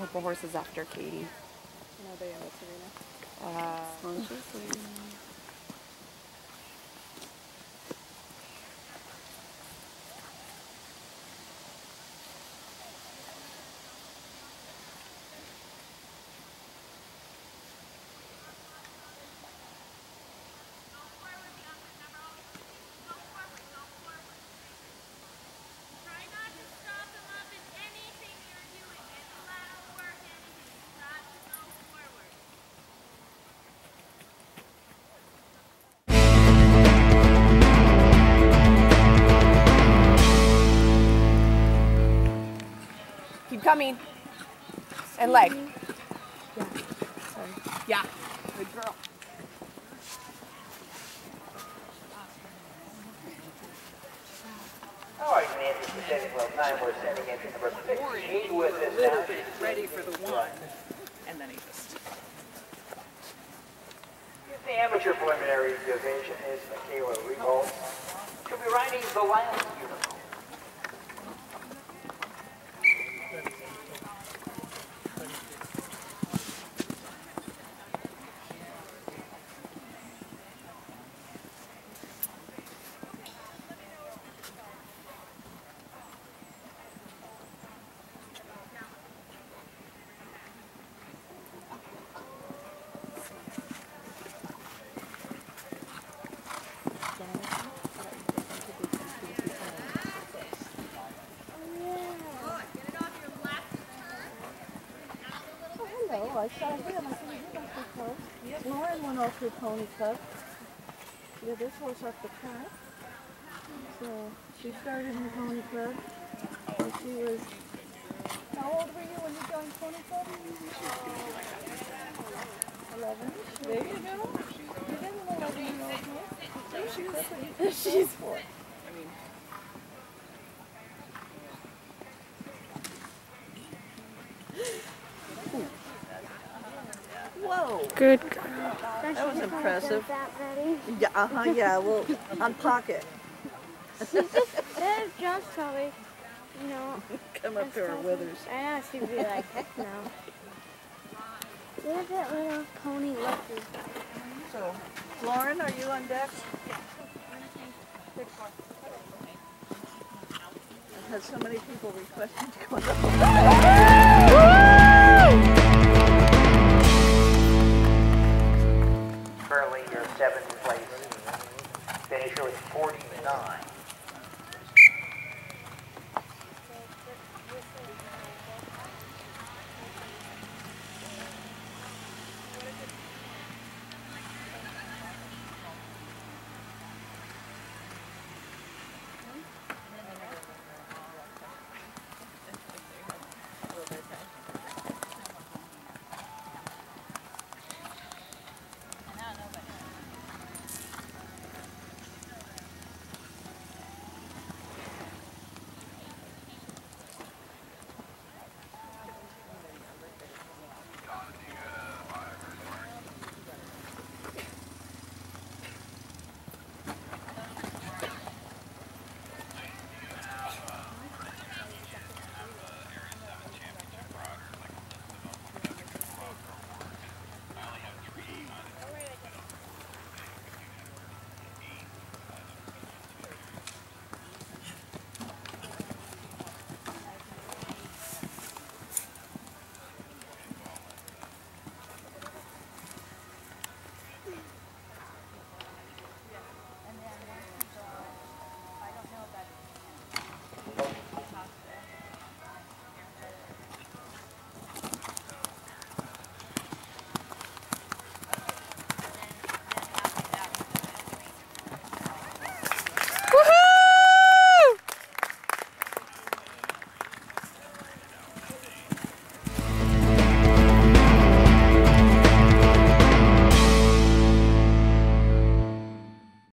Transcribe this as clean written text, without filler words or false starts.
couple horses after Katie. No, they in the arena. Consciously. Keep coming. And leg. Yeah. Sorry. Yeah. Good girl. All right, Nancy, descending well 9, we're sending into number 58 with this Little now. bit ready for the one, and then he just. The amateur preliminary division is Michaela Regal. She'll be riding the last unicorn. Oh, I saw him. I said, he must be close. Yes. Lauren went off her pony club. Yeah, this horse off the track. So she started in the pony club. And she was, how old were you when you joined pony club? 11. There you go. You got an 11-year-old horse. She's 4. Whoa. Good girl. That was impressive. Yeah, yeah, well, unpock it. There's just probably, you know. Come up to her withers. I know, she'd be like, heck no. Look at that little pony lucky. So, Lauren, are you on deck? I've had so many people requesting to go on. Currently, your 7th place finisher with 49.